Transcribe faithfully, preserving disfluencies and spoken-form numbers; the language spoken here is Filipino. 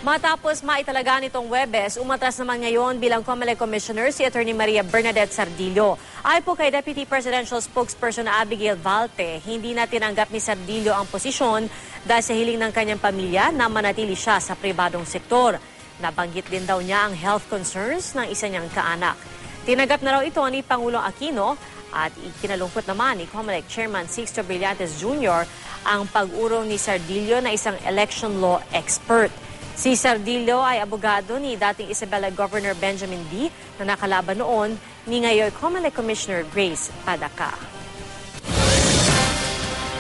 Matapos maitalaga nitong Huwebes, umatras naman ngayon bilang COMELEC Commissioner si Attorney Maria Bernadette Sardillo. Ayon po kay Deputy Presidential Spokesperson Abigail Valte, hindi na tinanggap ni Sardillo ang posisyon dahil sa hiling ng kanyang pamilya na manatili siya sa pribadong sektor. Nabanggit din daw niya ang health concerns ng isa niyang kaanak. Tinanggap na raw ito ni Pangulong Aquino at ikinalungkot naman ni COMELEC Chairman Sixto Brillantes Junior ang pag-urong ni Sardillo na isang election law expert. Si Sardillo ay abogado ni dating Isabela Governor Benjamin D. na nakalaban noon ni ngayon COMELEC Commissioner Grace Padaca.